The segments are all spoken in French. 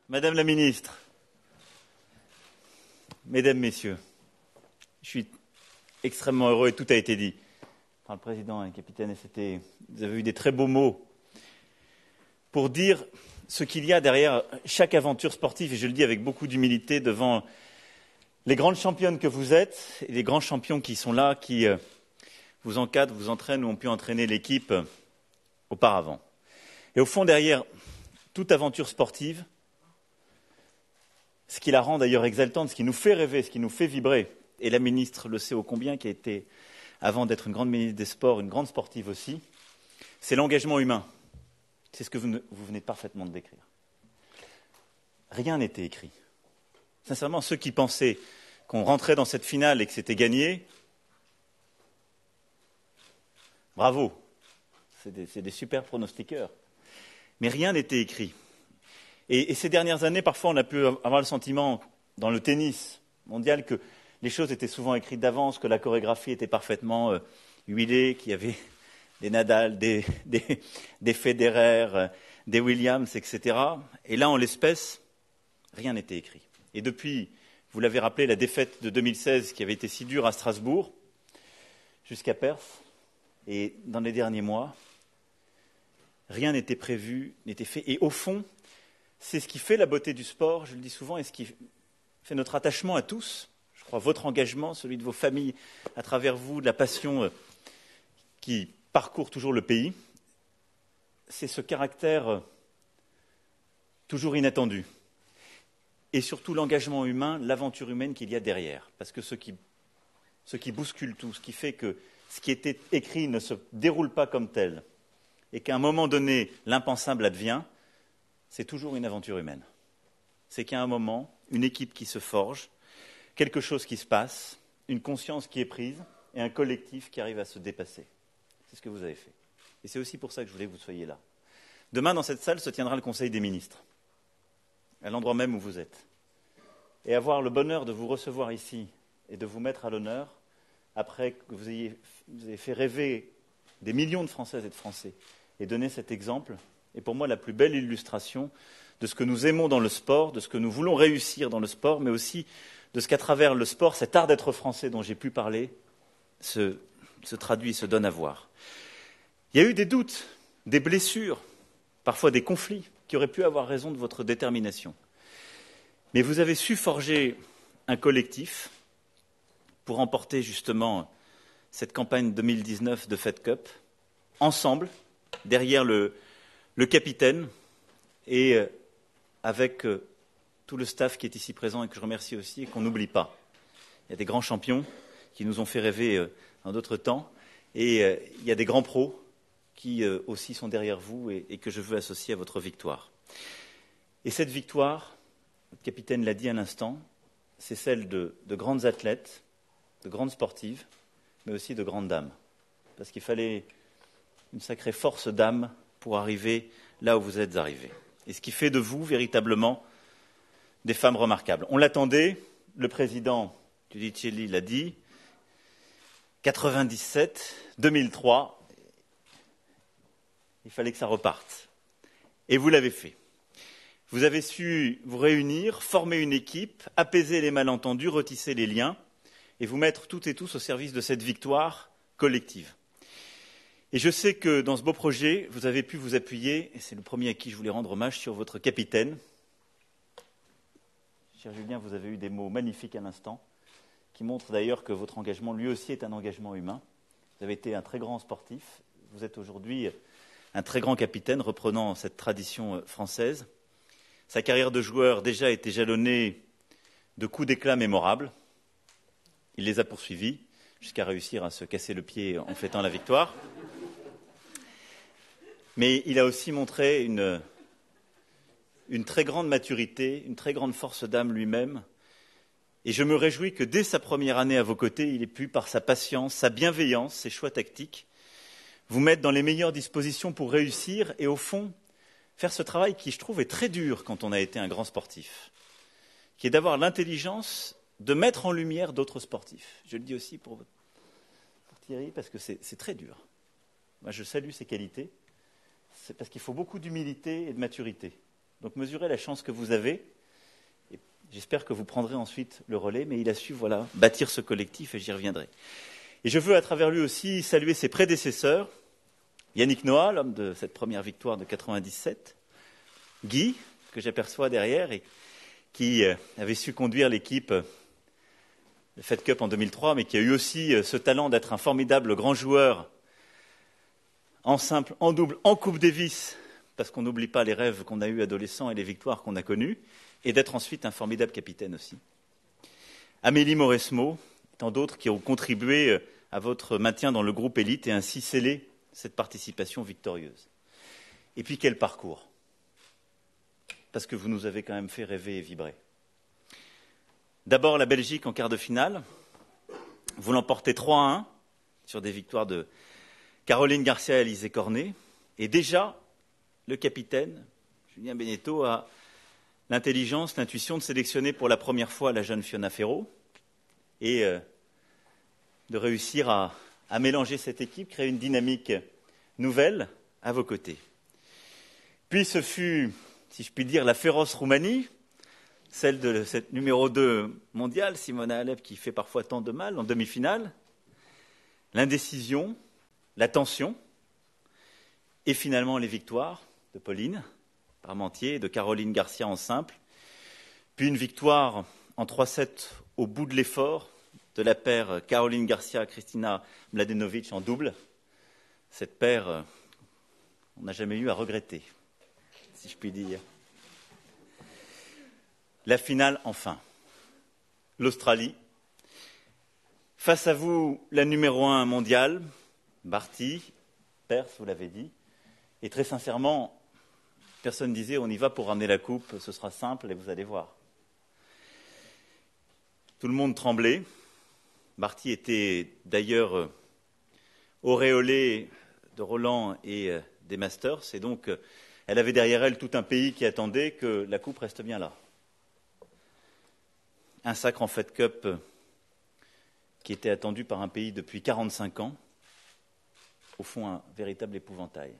Madame la Ministre, Mesdames, Messieurs, je suis extrêmement heureux et tout a été dit par le Président et le Capitaine SCT. Vous avez eu des très beaux mots pour dire ce qu'il y a derrière chaque aventure sportive, et je le dis avec beaucoup d'humilité devant les grandes championnes que vous êtes et les grands champions qui sont là, qui vous encadrent, vous entraînent ou ont pu entraîner l'équipe auparavant. Et au fond, derrière toute aventure sportive, ce qui la rend d'ailleurs exaltante, ce qui nous fait rêver, ce qui nous fait vibrer, et la ministre le sait ô combien, qui a été, avant d'être une grande ministre des Sports, une grande sportive aussi, c'est l'engagement humain. C'est ce que vous venez parfaitement de décrire. Rien n'était écrit. Sincèrement, ceux qui pensaient qu'on rentrait dans cette finale et que c'était gagné, bravo, c'est des super pronostiqueurs. Mais rien n'était écrit. Et ces dernières années, parfois, on a pu avoir le sentiment, dans le tennis mondial, que les choses étaient souvent écrites d'avance, que la chorégraphie était parfaitement huilée, qu'il y avait des Nadal, des Federer, des Williams, etc. Et là, en l'espèce, rien n'était écrit. Et depuis, vous l'avez rappelé, la défaite de 2016, qui avait été si dure à Strasbourg, jusqu'à Perth, et dans les derniers mois, rien n'était prévu, n'était fait. Et au fond, c'est ce qui fait la beauté du sport, je le dis souvent, et ce qui fait notre attachement à tous. Je crois votre engagement, celui de vos familles, à travers vous, de la passion qui parcourt toujours le pays, c'est ce caractère toujours inattendu. Et surtout l'engagement humain, l'aventure humaine qu'il y a derrière. Parce que ce qui bouscule tout, ce qui fait que ce qui était écrit ne se déroule pas comme tel, et qu'à un moment donné, l'impensable advient, c'est toujours une aventure humaine. C'est qu'à un moment, une équipe qui se forge, quelque chose qui se passe, une conscience qui est prise, et un collectif qui arrive à se dépasser. C'est ce que vous avez fait. Et c'est aussi pour ça que je voulais que vous soyez là. Demain, dans cette salle, se tiendra le Conseil des ministres, à l'endroit même où vous êtes. Et avoir le bonheur de vous recevoir ici et de vous mettre à l'honneur, après que vous ayez fait rêver des millions de Françaises et de Français, et donner cet exemple, est pour moi la plus belle illustration de ce que nous aimons dans le sport, de ce que nous voulons réussir dans le sport, mais aussi de ce qu'à travers le sport, cet art d'être français dont j'ai pu parler, se traduit, se donne à voir. Il y a eu des doutes, des blessures, parfois des conflits, qui auraient pu avoir raison de votre détermination. Mais vous avez su forger un collectif pour remporter justement cette campagne 2019 de Fed Cup, ensemble, derrière le capitaine et avec tout le staff qui est ici présent et que je remercie aussi et qu'on n'oublie pas. Il y a des grands champions qui nous ont fait rêver en d'autres temps et il y a des grands pros qui aussi sont derrière vous et que je veux associer à votre victoire. Et cette victoire, le capitaine l'a dit à l'instant, c'est celle de grandes athlètes, de grandes sportives, mais aussi de grandes dames. Parce qu'il fallait une sacrée force d'âme pour arriver là où vous êtes arrivés. Et ce qui fait de vous, véritablement, des femmes remarquables. On l'attendait, le président Giudicelli l'a dit, 97, 2003, il fallait que ça reparte. Et vous l'avez fait. Vous avez su vous réunir, former une équipe, apaiser les malentendus, retisser les liens, et vous mettre toutes et tous au service de cette victoire collective. Et je sais que dans ce beau projet, vous avez pu vous appuyer, et c'est le premier à qui je voulais rendre hommage, sur votre capitaine. Cher Julien, vous avez eu des mots magnifiques à l'instant, qui montrent d'ailleurs que votre engagement, lui aussi, est un engagement humain. Vous avez été un très grand sportif, vous êtes aujourd'hui un très grand capitaine, reprenant cette tradition française. Sa carrière de joueur déjà a été jalonnée de coups d'éclat mémorables. Il les a poursuivis, jusqu'à réussir à se casser le pied en fêtant la victoire. Mais il a aussi montré une très grande maturité, une très grande force d'âme lui-même. Et je me réjouis que dès sa première année à vos côtés, il ait pu, par sa patience, sa bienveillance, ses choix tactiques, vous mettre dans les meilleures dispositions pour réussir et, au fond, faire ce travail qui, je trouve, est très dur quand on a été un grand sportif, qui est d'avoir l'intelligence de mettre en lumière d'autres sportifs. Je le dis aussi pour Thierry, parce que c'est très dur. Moi, je salue ses qualités. C'est parce qu'il faut beaucoup d'humilité et de maturité Donc mesurez la chance que vous avez. Et j'espère que vous prendrez ensuite le relais, mais il a su bâtir ce collectif et j'y reviendrai. Et je veux à travers lui aussi saluer ses prédécesseurs, Yannick Noah, l'homme de cette première victoire de 97, Guy, que j'aperçois derrière, et qui avait su conduire l'équipe de Fed Cup en 2003, mais qui a eu aussi ce talent d'être un formidable grand joueur en simple, en double, en Coupe Davis, parce qu'on n'oublie pas les rêves qu'on a eus adolescents et les victoires qu'on a connues, et d'être ensuite un formidable capitaine aussi. Amélie Mauresmo, tant d'autres qui ont contribué à votre maintien dans le groupe élite et ainsi scellé cette participation victorieuse. Et puis quel parcours! Parce que vous nous avez quand même fait rêver et vibrer. D'abord la Belgique en quart de finale. Vous l'emportez 3-1 sur des victoires de Caroline Garcia et Alizé Cornet. Et déjà, le capitaine, Julien Beneteau, a l'intelligence, l'intuition de sélectionner pour la première fois la jeune Fiona Ferro et de réussir à mélanger cette équipe, créer une dynamique nouvelle à vos côtés. Puis ce fut, si je puis dire, la féroce Roumanie, celle de cette numéro 2 mondiale, Simona Halep, qui fait parfois tant de mal en demi-finale, l'indécision, la tension, et finalement les victoires de Pauline Parmentier et de Caroline Garcia en simple, puis une victoire en 3-7 au bout de l'effort de la paire Caroline Garcia-Kristina Mladenovic en double. Cette paire, on n'a jamais eu à regretter, si je puis dire. La finale, enfin. L'Australie. Face à vous, la numéro 1 mondiale, Barty, Perse, vous l'avez dit. Et très sincèrement, personne ne disait on y va pour ramener la coupe, ce sera simple et vous allez voir. Tout le monde tremblait. Barty était d'ailleurs auréolée de Roland et des Masters, et donc elle avait derrière elle tout un pays qui attendait que la coupe reste bien là. Un sacre en Fed Cup qui était attendu par un pays depuis 45 ans, au fond un véritable épouvantail.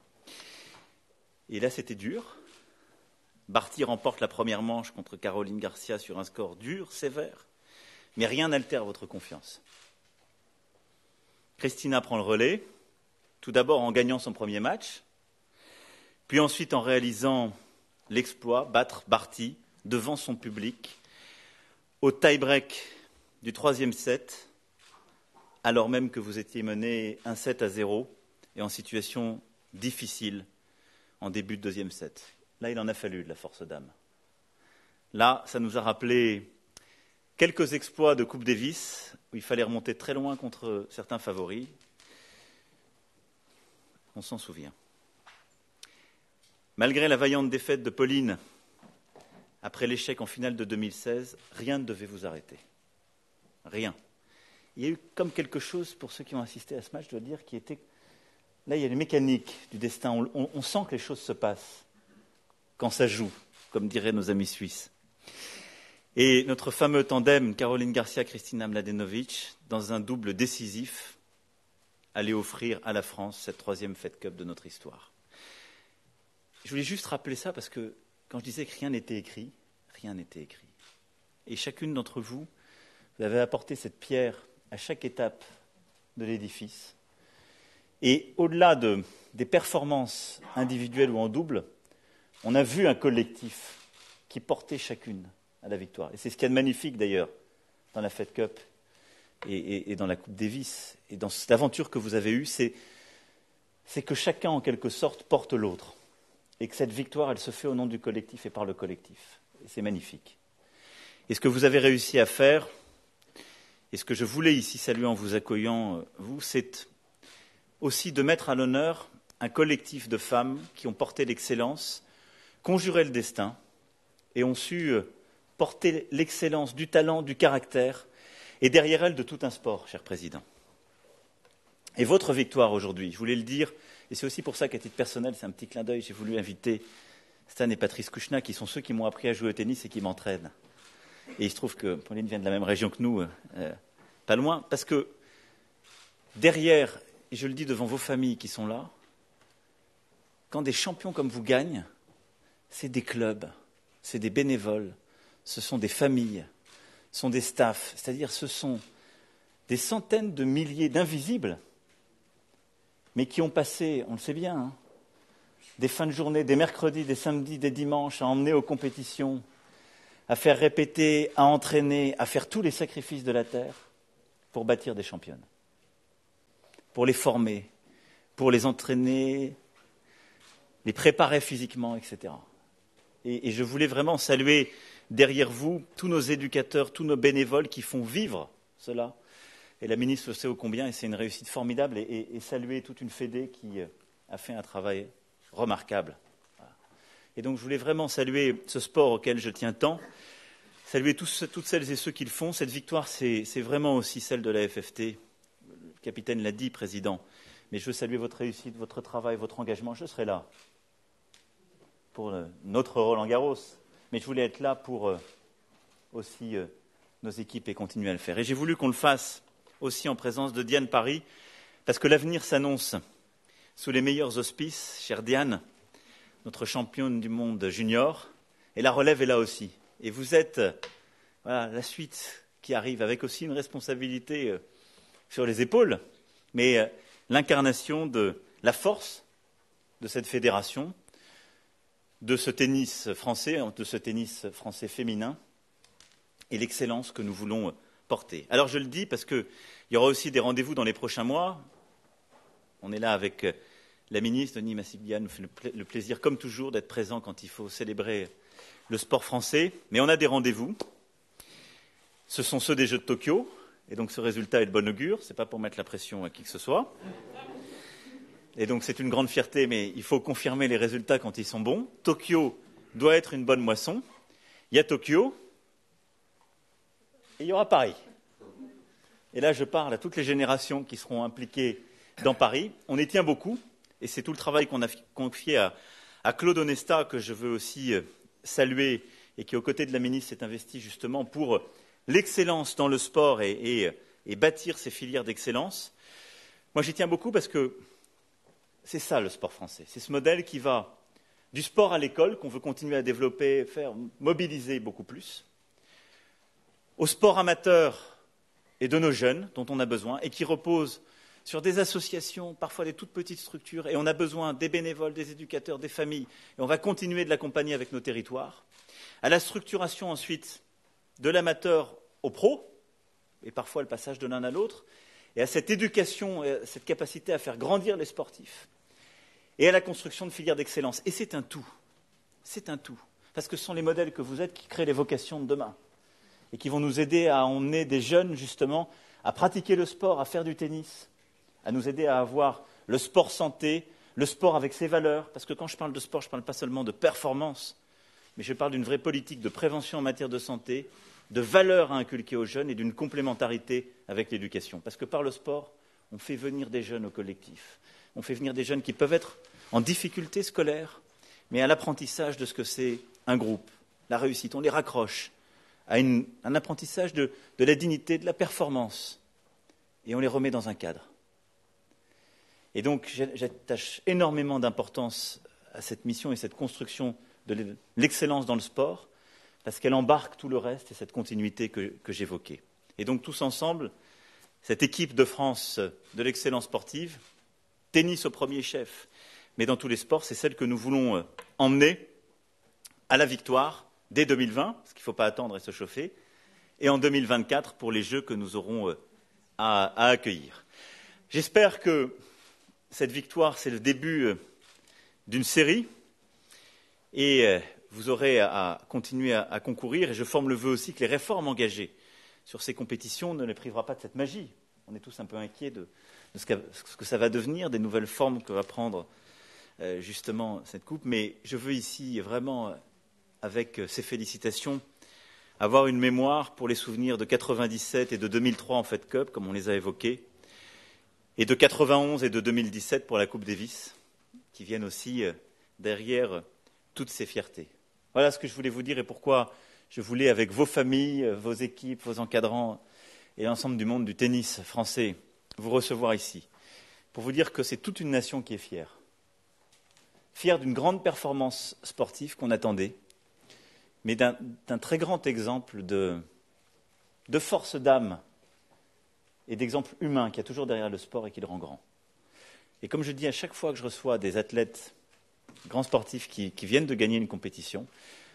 Et là c'était dur. Barty remporte la première manche contre Caroline Garcia sur un score dur, sévère, mais rien n'altère votre confiance. Kristina prend le relais, tout d'abord en gagnant son premier match, puis ensuite en réalisant l'exploit, battre Barty devant son public, au tie-break du 3e set, alors même que vous étiez mené 1-7-0 et en situation difficile en début de 2e set. Là, il en a fallu de la force d'âme. Là, ça nous a rappelé quelques exploits de Coupe Davis, où il fallait remonter très loin contre certains favoris. On s'en souvient. Malgré la vaillante défaite de Pauline, après l'échec en finale de 2016, rien ne devait vous arrêter. Rien. Il y a eu comme quelque chose, pour ceux qui ont assisté à ce match, je dois dire, qui était... Là, il y a les mécaniques du destin. On sent que les choses se passent quand ça joue, comme diraient nos amis suisses. Et notre fameux tandem Caroline Garcia-Kristina Mladenovic, dans un double décisif, allait offrir à la France cette 3e Fed Cup de notre histoire. Je voulais juste rappeler ça parce que quand je disais que rien n'était écrit, rien n'était écrit. Et chacune d'entre vous, vous avez apporté cette pierre à chaque étape de l'édifice. Et au-delà des performances individuelles ou en double, on a vu un collectif qui portait chacune à la victoire. Et c'est ce qu'il y a de magnifique d'ailleurs dans la Fed Cup et dans la Coupe Davis. Et dans cette aventure que vous avez eue, c'est que chacun en quelque sorte porte l'autre. Et que cette victoire, elle se fait au nom du collectif et par le collectif. Et c'est magnifique. Et ce que vous avez réussi à faire, et ce que je voulais ici saluer en vous accueillant, vous, c'est aussi de mettre à l'honneur un collectif de femmes qui ont porté l'excellence, conjuré le destin, et ont su porter l'excellence du talent, du caractère, et derrière elles de tout un sport, cher Président. Et votre victoire aujourd'hui, je voulais le dire, et c'est aussi pour ça qu'à titre personnel, c'est un petit clin d'œil, j'ai voulu inviter Stan et Patrice Kouchna, qui sont ceux qui m'ont appris à jouer au tennis et qui m'entraînent. Et il se trouve que Pauline vient de la même région que nous, pas loin, parce que derrière, et je le dis devant vos familles qui sont là, quand des champions comme vous gagnent, c'est des clubs, c'est des bénévoles, ce sont des familles, ce sont des staffs, c'est-à-dire ce sont des centaines de milliers d'invisibles, mais qui ont passé, on le sait bien, des fins de journée, des mercredis, des samedis, des dimanches à emmener aux compétitions, à faire répéter, à entraîner, à faire tous les sacrifices de la terre pour bâtir des championnes, pour les former, pour les entraîner, les préparer physiquement, etc. Et je voulais vraiment saluer derrière vous tous nos éducateurs, tous nos bénévoles qui font vivre cela. Et la ministre le sait ô combien, et c'est une réussite formidable, et saluer toute une fédé qui a fait un travail remarquable. Voilà. Et donc je voulais vraiment saluer ce sport auquel je tiens tant, saluer toutes celles et ceux qui le font. Cette victoire, c'est vraiment aussi celle de la FFT. Le capitaine l'a dit, président, mais je veux saluer votre réussite, votre travail, votre engagement. Je serai là pour notre Roland-Garros, mais je voulais être là pour aussi nos équipes et continuer à le faire. Et j'ai voulu qu'on le fasse aussi en présence de Diane Paris, parce que l'avenir s'annonce sous les meilleurs auspices, chère Diane, notre championne du monde junior, et la relève est là aussi. Et vous êtes la suite qui arrive, avec aussi une responsabilité sur les épaules, mais l'incarnation de la force de cette fédération, de ce tennis français féminin, et l'excellence que nous voulons porter. Alors je le dis parce qu'il y aura aussi des rendez-vous dans les prochains mois. On est là avec la ministre, Denis Massibia, nous fait le plaisir, comme toujours, d'être présent quand il faut célébrer le sport français. Mais on a des rendez-vous. Ce sont ceux des Jeux de Tokyo, et donc ce résultat est de bon augure. Ce n'est pas pour mettre la pression à qui que ce soit. Et donc c'est une grande fierté, mais il faut confirmer les résultats quand ils sont bons. Tokyo doit être une bonne moisson. Il y a Tokyo, et il y aura Paris. Et là, je parle à toutes les générations qui seront impliquées dans Paris. On y tient beaucoup, et c'est tout le travail qu'on a confié à Claude Onesta, que je veux aussi saluer, et qui, aux côtés de la ministre, s'est investi justement pour l'excellence dans le sport et bâtir ces filières d'excellence. Moi, j'y tiens beaucoup parce que c'est ça le sport français. C'est ce modèle qui va du sport à l'école, qu'on veut continuer à développer, faire mobiliser beaucoup plus, au sport amateur et de nos jeunes dont on a besoin et qui repose sur des associations, parfois des toutes petites structures, et on a besoin des bénévoles, des éducateurs, des familles, et on va continuer de l'accompagner avec nos territoires, à la structuration ensuite de l'amateur au pro, et parfois le passage de l'un à l'autre, et à cette éducation, et à cette capacité à faire grandir les sportifs, et à la construction de filières d'excellence. Et c'est un tout, parce que ce sont les modèles que vous êtes qui créent les vocations de demain, et qui vont nous aider à emmener des jeunes, justement, à pratiquer le sport, à faire du tennis, à nous aider à avoir le sport santé, le sport avec ses valeurs, parce que quand je parle de sport, je ne parle pas seulement de performance, mais je parle d'une vraie politique de prévention en matière de santé, de valeurs à inculquer aux jeunes et d'une complémentarité avec l'éducation. Parce que par le sport, on fait venir des jeunes au collectif, on fait venir des jeunes qui peuvent être en difficulté scolaire, mais à l'apprentissage de ce que c'est un groupe, la réussite, on les raccroche à un apprentissage de la dignité, de la performance, et on les remet dans un cadre. Et donc, j'attache énormément d'importance à cette mission et cette construction de l'excellence dans le sport, parce qu'elle embarque tout le reste et cette continuité que j'évoquais. Et donc, tous ensemble, cette équipe de France de l'excellence sportive, tennis au premier chef, mais dans tous les sports, c'est celle que nous voulons emmener à la victoire dès 2020, parce qu'il ne faut pas attendre et se chauffer, et en 2024 pour les Jeux que nous aurons à accueillir. J'espère que cette victoire, c'est le début d'une série, et vous aurez à continuer à concourir, et je forme le vœu aussi que les réformes engagées sur ces compétitions ne les privera pas de cette magie. On est tous un peu inquiets de ce que ça va devenir, des nouvelles formes que va prendre justement cette coupe, mais je veux ici vraiment, avec ces félicitations, avoir une mémoire pour les souvenirs de 97 et de 2003 en Fed Cup, comme on les a évoqués, et de 91 et de 2017 pour la Coupe Davis, qui viennent aussi derrière toutes ces fiertés. Voilà ce que je voulais vous dire et pourquoi je voulais, avec vos familles, vos équipes, vos encadrants et l'ensemble du monde du tennis français, vous recevoir ici, pour vous dire que c'est toute une nation qui est fière. fiers d'une grande performance sportive qu'on attendait, mais d'un très grand exemple de force d'âme et d'exemple humain qu'il y a toujours derrière le sport et qui le rend grand. Et comme je dis à chaque fois que je reçois des athlètes, grands sportifs qui viennent de gagner une compétition,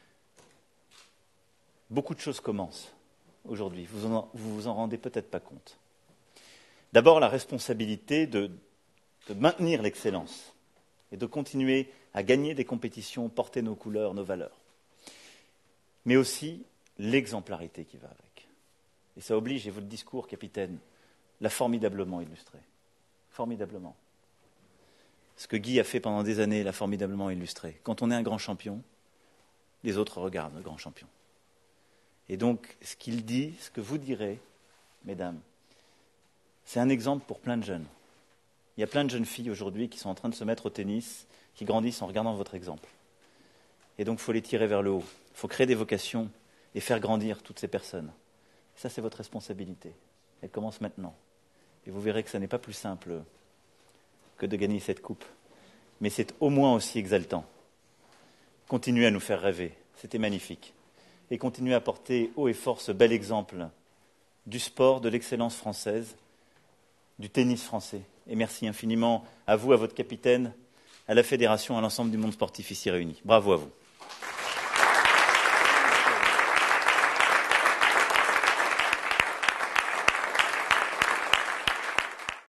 beaucoup de choses commencent aujourd'hui. Vous vous en rendez peut-être pas compte. D'abord, la responsabilité de maintenir l'excellence et de continuer à gagner des compétitions, porter nos couleurs, nos valeurs. Mais aussi l'exemplarité qui va avec. Et ça oblige, et votre discours, capitaine, l'a formidablement illustré. Formidablement. Ce que Guy a fait pendant des années l'a formidablement illustré. Quand on est un grand champion, les autres regardent le grand champion. Et donc, ce qu'il dit, ce que vous direz, mesdames, c'est un exemple pour plein de jeunes. Il y a plein de jeunes filles aujourd'hui qui sont en train de se mettre au tennis, qui grandissent en regardant votre exemple. Et donc, il faut les tirer vers le haut. Il faut créer des vocations et faire grandir toutes ces personnes. Et ça, c'est votre responsabilité. Elle commence maintenant. Et vous verrez que ça n'est pas plus simple que de gagner cette coupe. Mais c'est au moins aussi exaltant. Continuez à nous faire rêver. C'était magnifique. Et continuez à porter haut et fort ce bel exemple du sport, de l'excellence française, du tennis français. Et merci infiniment à vous, à votre capitaine, à la fédération, à l'ensemble du monde sportif ici réuni. Bravo à vous.